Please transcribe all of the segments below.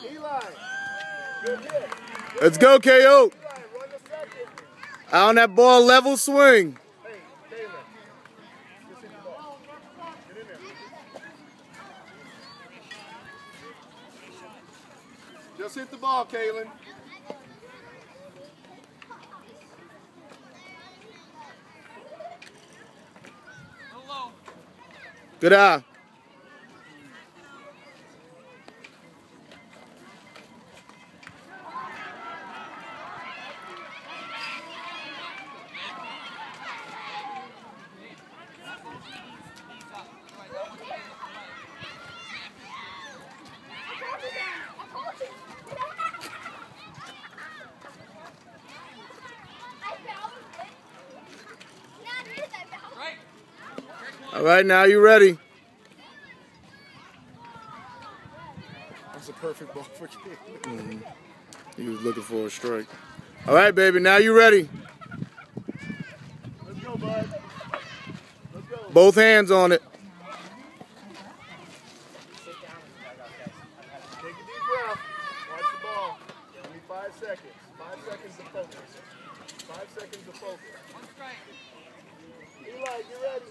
Let's go, KO. Out on that ball, level swing. Just hit the ball, Kaylin. Good eye. All right, now you ready. That's a perfect ball for Kaylin. He was looking for a strike. All right, baby, now you ready. Let's go, bud. Let's go. Both hands on it. Take a deep breath. Watch the ball. Give me 5 seconds. 5 seconds to focus. 5 seconds to focus. One strike. Eli, you ready?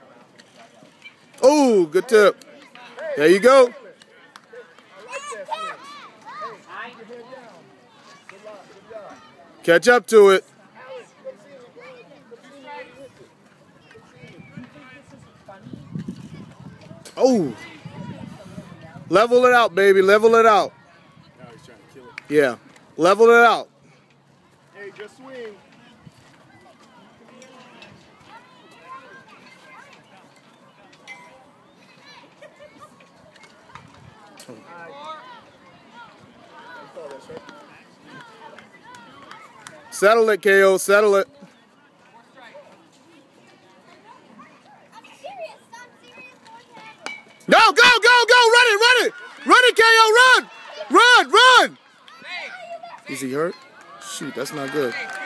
Oh, good tip. There you go. I like that swing. Hey, keep your head down. Good luck. Good job. Catch up to it. Alex, come see me. Come see me. Oh. Level it out, baby. Level it out. Now he's trying to kill it. Yeah. Level it out. Hey, just swing. Settle it, KO. Settle it. Go, go, go, go. Run it, run it. Run it, KO. Run. Run, run. Is he hurt? Shoot, that's not good.